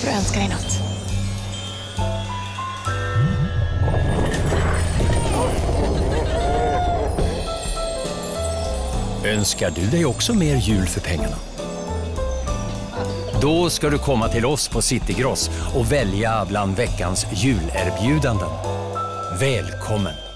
för att önska dig något. Önskar du dig också mer jul för pengarna? Då ska du komma till oss på City Gross och välja bland veckans julerbjudanden. Välkommen!